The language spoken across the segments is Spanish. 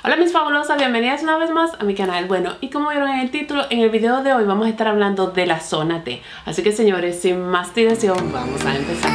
Hola mis fabulosas, bienvenidas una vez más a mi canal. Bueno, y como vieron en el título, en el video de hoy vamos a estar hablando de la zona T. Así que señores, sin más dilación, vamos a empezar.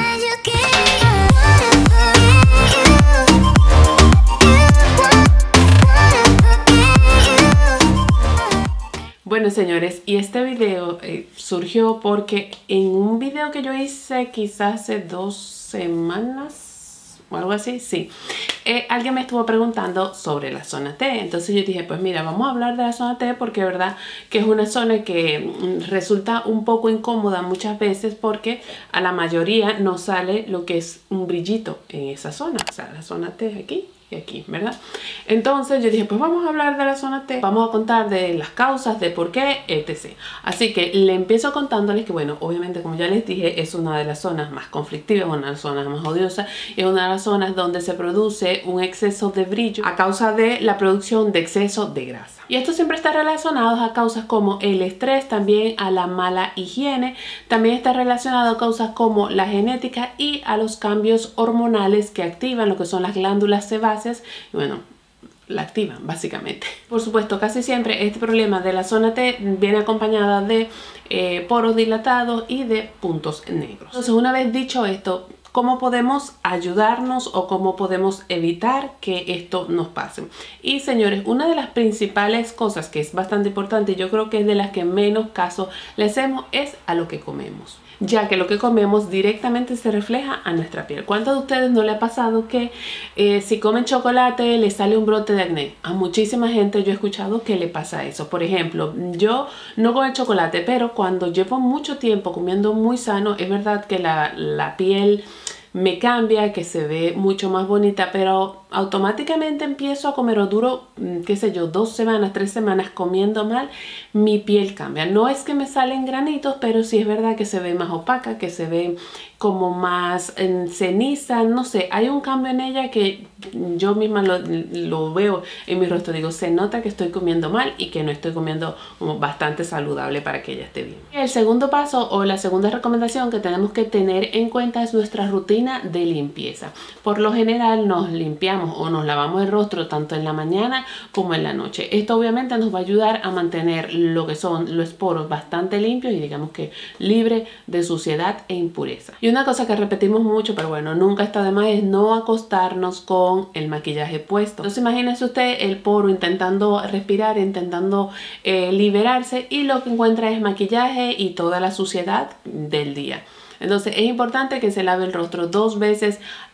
Bueno señores, y este video surgió porque en un video que yo hice quizás hace 2 semanas o algo así, sí, alguien me estuvo preguntando sobre la zona T. Entonces yo dije, pues mira, vamos a hablar de la zona T porque es verdad que es una zona que resulta un poco incómoda muchas veces porque a la mayoría no sale lo que es un brillito en esa zona. O sea, la zona T es aquí y aquí, ¿verdad? Entonces yo dije, pues vamos a hablar de la zona T, vamos a contar de las causas, de por qué, etc. Así que le empiezo contándoles que, bueno, obviamente como ya les dije, es una de las zonas más conflictivas, una de las zonas más odiosas, es una de las zonas donde se produce un exceso de brillo a causa de la producción de exceso de grasa. Y esto siempre está relacionado a causas como el estrés, también a la mala higiene, también está relacionado a causas como la genética y a los cambios hormonales que activan lo que son las glándulas sebáceas y bueno, la activan básicamente. Por supuesto, casi siempre este problema de la zona T viene acompañada de poros dilatados y de puntos negros. Entonces, una vez dicho esto, ¿cómo podemos ayudarnos o cómo podemos evitar que esto nos pase? Y señores, una de las principales cosas que es bastante importante, y yo creo que es de las que menos caso le hacemos, es a lo que comemos, ya que lo que comemos directamente se refleja a nuestra piel. ¿Cuántos de ustedes no le ha pasado que si comen chocolate les sale un brote de acné? A muchísima gente yo he escuchado que le pasa eso. Por ejemplo, yo no como chocolate, pero cuando llevo mucho tiempo comiendo muy sano, es verdad que la piel me cambia, que se ve mucho más bonita, pero automáticamente empiezo a comer o duro, qué sé yo, 2 semanas, 3 semanas comiendo mal, mi piel cambia. No es que me salen granitos, pero sí es verdad que se ve más opaca, que se ve como más en ceniza, no sé, hay un cambio en ella que yo misma lo veo en mi rostro, digo, se nota que estoy comiendo mal y que no estoy comiendo como bastante saludable para que ella esté bien. El segundo paso o la segunda recomendación que tenemos que tener en cuenta es nuestra rutina de limpieza. Por lo general nos limpiamos o nos lavamos el rostro tanto en la mañana como en la noche. Esto obviamente nos va a ayudar a mantener lo que son los poros bastante limpios y digamos que libre de suciedad e impureza. Y una cosa que repetimos mucho, pero bueno, nunca está de más, es no acostarnos con el maquillaje puesto. Entonces imagínese usted el poro intentando respirar, intentando liberarse y lo que encuentra es maquillaje y toda la suciedad del día. Entonces es importante que se lave el rostro 2 veces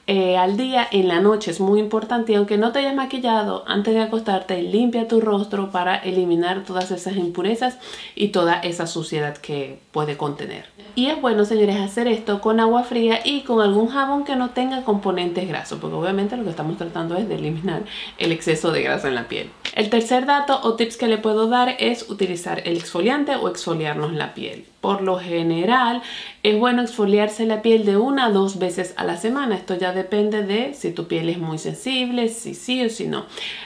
al día. En la noche es muy importante, y aunque no te hayas maquillado, antes de acostarte limpia tu rostro para eliminar todas esas impurezas y toda esa suciedad que puede contener. Y es bueno, señores, hacer esto con agua fría y con algún jabón que no tenga componentes grasos, porque obviamente lo que estamos tratando es de eliminar el exceso de grasa en la piel. El tercer dato o tips que le puedo dar es utilizar el exfoliante o exfoliarnos la piel. Por lo general es bueno exfoliarse la piel de 1 a 2 veces a la semana. Esto ya depende de si tu piel es muy sensible, si sí o si no.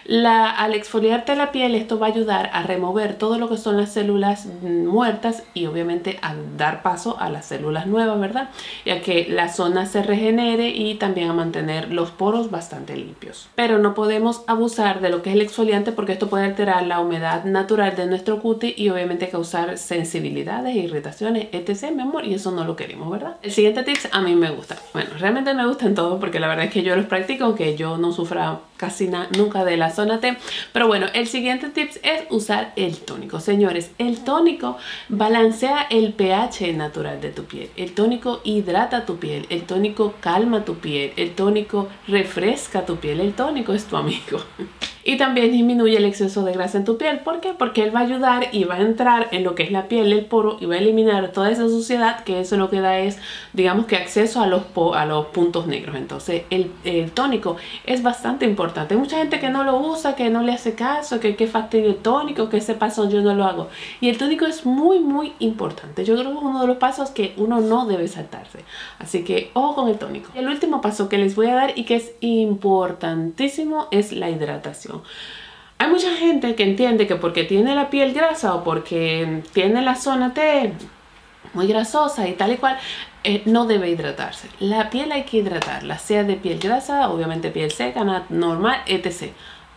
Al exfoliarte la piel, esto va a ayudar a remover todo lo que son las células muertas y obviamente a dar paso a las células nuevas, ¿verdad? Y a que la zona se regenere y también a mantener los poros bastante limpios. Pero no podemos abusar de lo que es el exfoliante porque esto puede alterar la humedad natural de nuestro cutis y obviamente causar sensibilidades, irritaciones, etc. mi amor, y eso no lo queremos, ¿verdad? El siguiente tips a mí me gusta. Bueno, realmente me gustan todos porque la verdad es que yo los practico, aunque yo no sufra casi nunca de la zona T. Pero bueno, el siguiente tips es usar el tónico. Señores, el tónico balancea el pH natural de tu piel. El tónico hidrata tu piel. El tónico calma tu piel. El tónico refresca tu piel. El tónico es tu amigo. Y también disminuye el exceso de grasa en tu piel. ¿Por qué? Porque él va a ayudar y va a entrar en lo que es la piel, el poro, y va a eliminar toda esa suciedad, que eso lo que da es, digamos que acceso a los puntos negros. Entonces el tónico es bastante importante. Hay mucha gente que no lo usa, que no le hace caso, que fastidio el tónico, que ese paso yo no lo hago. Y el tónico es muy importante. Yo creo que es uno de los pasos que uno no debe saltarse. Así que ojo con el tónico. El último paso que les voy a dar y que es importantísimo es la hidratación. Hay mucha gente que entiende que porque tiene la piel grasa o porque tiene la zona T muy grasosa y tal y cual, no debe hidratarse. La piel hay que hidratarla, sea de piel grasa, obviamente piel seca, normal, etc.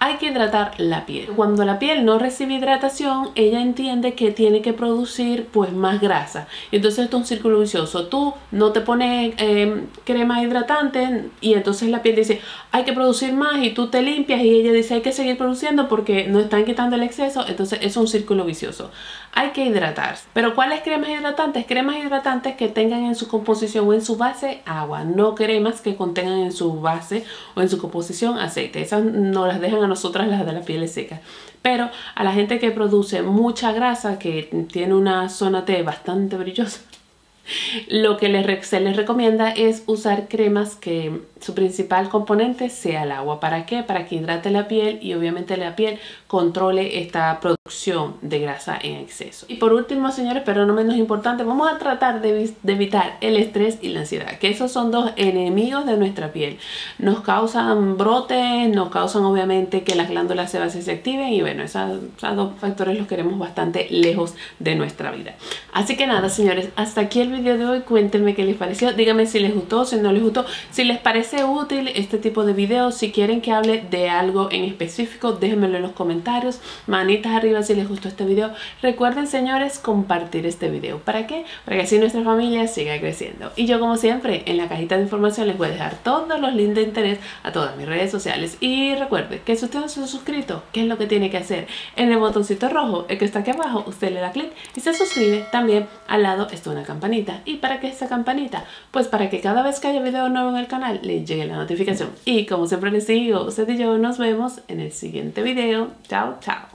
Hay que hidratar la piel. Cuando la piel no recibe hidratación, ella entiende que tiene que producir pues más grasa. Entonces esto es un círculo vicioso. Tú no te pones crema hidratante y entonces la piel dice hay que producir más y tú te limpias y ella dice hay que seguir produciendo porque nos están quitando el exceso. Entonces es un círculo vicioso. Hay que hidratarse. ¿Pero cuáles cremas hidratantes? Cremas hidratantes que tengan en su composición o en su base agua. No cremas que contengan en su base o en su composición aceite. Esas no las dejan a nosotras, las de la piel seca. Pero a la gente que produce mucha grasa, que tiene una zona T bastante brillosa, lo que se les recomienda es usar cremas que su principal componente sea el agua. ¿Para qué? Para que hidrate la piel y obviamente la piel controle esta producción de grasa en exceso. Y por último, señores, pero no menos importante, vamos a tratar de evitar el estrés y la ansiedad, que esos son dos enemigos de nuestra piel. Nos causan brotes, nos causan obviamente que las glándulas sebáceas se activen y bueno, esos dos factores los queremos bastante lejos de nuestra vida. Así que nada, señores, hasta aquí el video de hoy. Cuéntenme qué les pareció, díganme si les gustó, si no les gustó, si les parece útil este tipo de videos, si quieren que hable de algo en específico, déjenmelo en los comentarios, manitas arriba si les gustó este video. Recuerden, señores, compartir este video. ¿Para qué? Para que así nuestra familia siga creciendo. Y yo, como siempre, en la cajita de información les voy a dejar todos los links de interés a todas mis redes sociales. Y recuerden que si usted no se ha suscrito, ¿qué es lo que tiene que hacer? En el botoncito rojo, el que está aquí abajo, usted le da clic y se suscribe. También al lado está una campanita. ¿Y para qué esta campanita? Pues para que cada vez que haya video nuevo en el canal le llegue la notificación. Y como siempre les digo, usted y yo nos vemos en el siguiente video. Chao, chao.